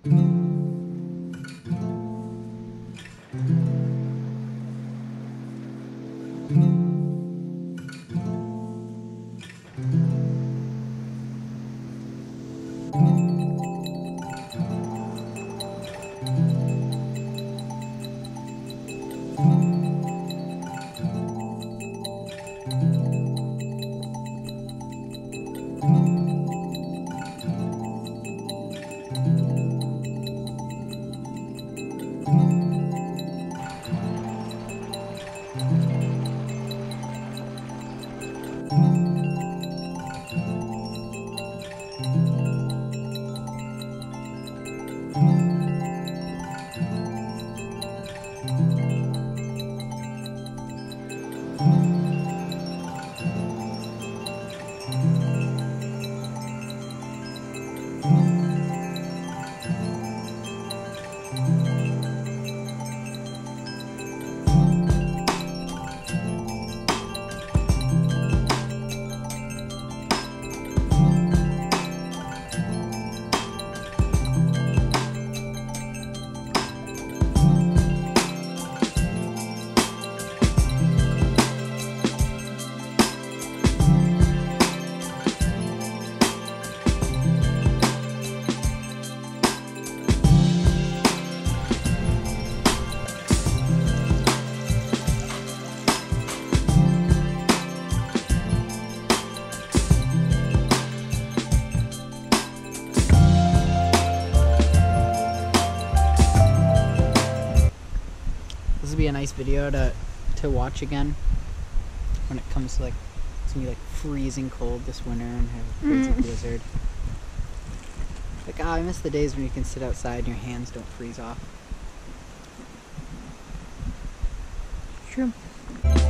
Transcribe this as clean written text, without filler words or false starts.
This would be a nice video to watch again when it comes to like, it's gonna be like freezing cold this winter and have a crazy blizzard. Like, I miss the days when you can sit outside and your hands don't freeze off. True.